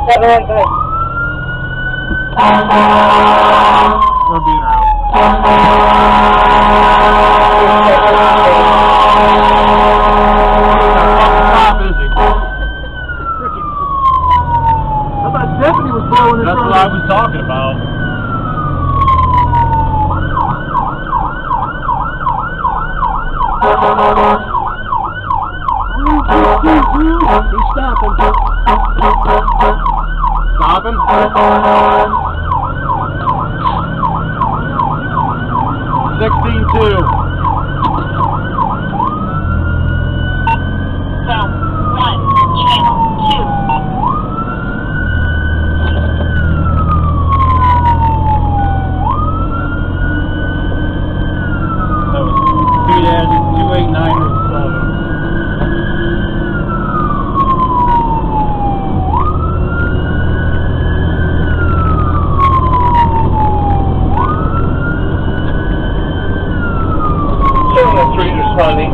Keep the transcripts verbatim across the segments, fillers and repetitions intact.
seven one three. We're being around. Stop, is he? I thought Stephanie was blowing his That's what I was talking about. He's stopping. Stopping? sixteen two. Zone one, channel two. That was P two eight nine seven. Three responding.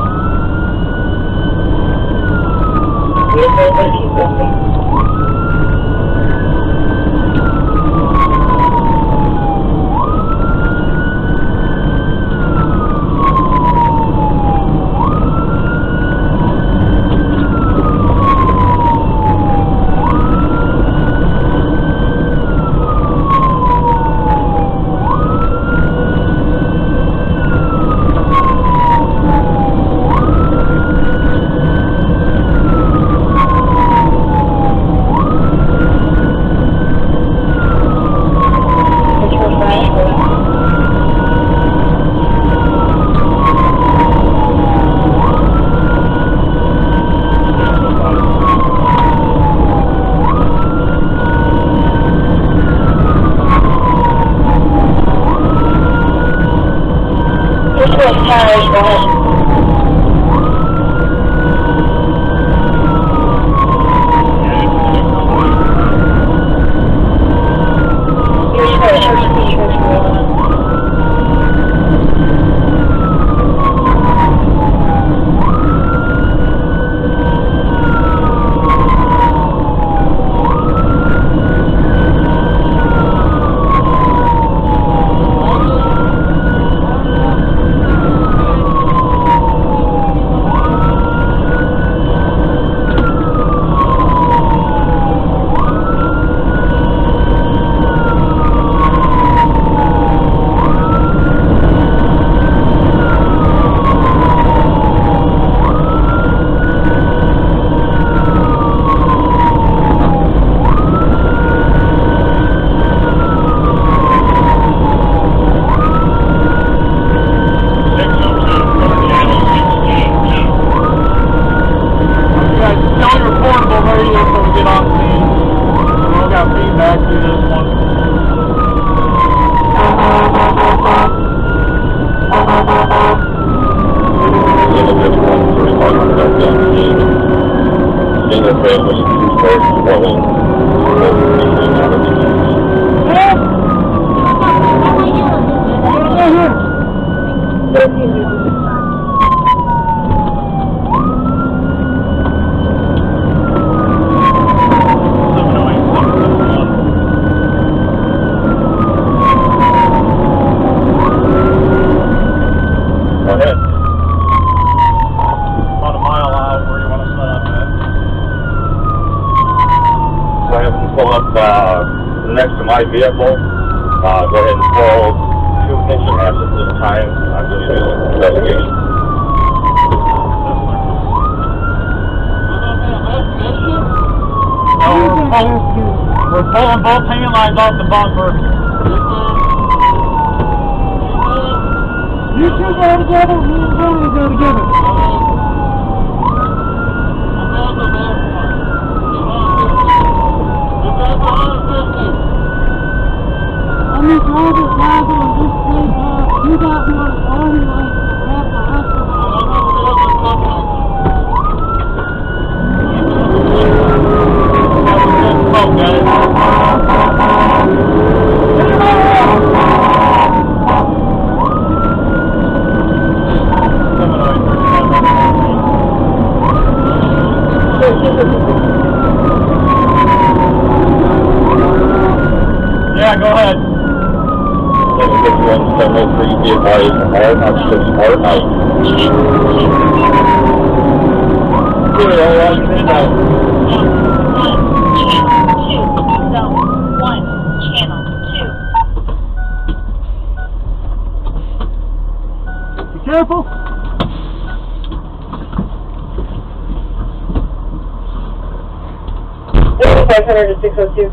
Vehicle. Uh, go ahead and pull two engine halves at this time. I'm just doing an investigation. No, we're, pull, we're pulling both hanging lines off the bumper. You two go together, me and Tony go together. I'm just driving, driving on this place, uh, you got me on the phone, like, have the hospital. one seven oh three, be advised, all officers are out. Good, all right, stand out. Zone one, channel two. Be careful. five hundred to six oh two.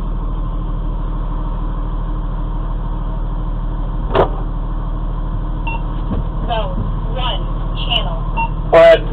Zone one, channel. Quiet.